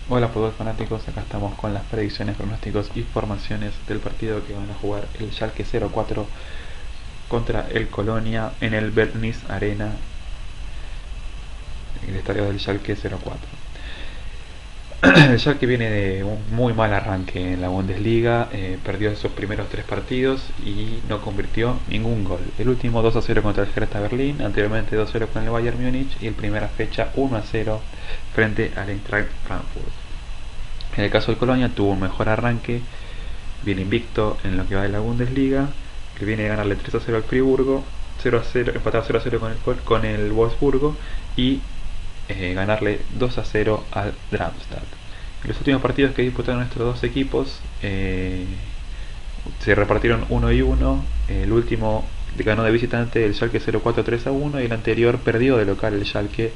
Hola fútbol fanáticos, acá estamos con las predicciones, pronósticos y formaciones del partido que van a jugar el Schalke 04 contra el Colonia en el Bernis Arena, el estadio del Schalke 04. El Schalke viene de un muy mal arranque en la Bundesliga, perdió esos primeros tres partidos y no convirtió ningún gol. El último 2-0 contra el Hertha Berlín, anteriormente 2-0 con el Bayern Múnich y el primera fecha 1-0 frente al Eintracht Frankfurt. En el caso del Colonia tuvo un mejor arranque, viene invicto en lo que va de la Bundesliga, que viene de ganarle 3-0 al Friburgo, 0-0, empatar 0-0 con el Wolfsburgo y ganarle 2-0 al Darmstadt. En los últimos partidos que disputaron estos dos equipos se repartieron 1 y 1. El último ganó de visitante el Schalke 04 3-1 y el anterior perdió de local el Schalke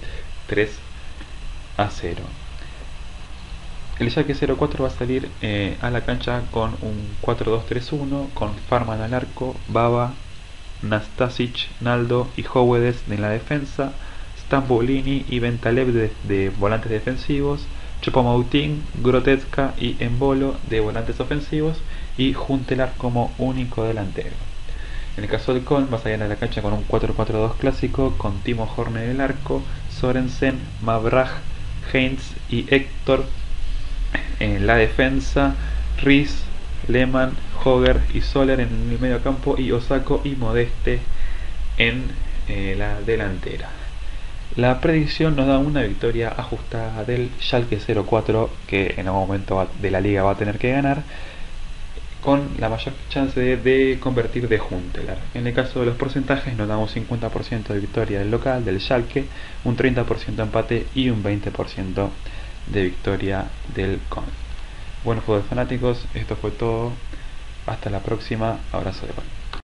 3-0. El Schalke 04 va a salir a la cancha con un 4-2-3-1 con Farman al arco, Baba, Nastasic, Naldo y Howedes en la defensa, Stambolini y Ventalev de volantes defensivos, Choupo-Moting, Grotetzka y Embolo de volantes ofensivos y Juntelar como único delantero. En el caso del Köln va a salir a la cancha con un 4-4-2 clásico con Timo Horner en el arco, Sorensen, Mabraj, Heinz y Héctor en la defensa, Riz, Lehmann, Hoger y Soler en el medio campo y Osako y Modeste en la delantera. La predicción nos da una victoria ajustada del Schalke 04 que en algún momento de la liga va a tener que ganar con la mayor chance de convertir de Huntelaar. En el caso de los porcentajes nos damos 50% de victoria del local, del Schalke, un 30% empate y un 20% de victoria del Köln. Bueno, fútbol fanáticos, esto fue todo. Hasta la próxima. Abrazo de gol.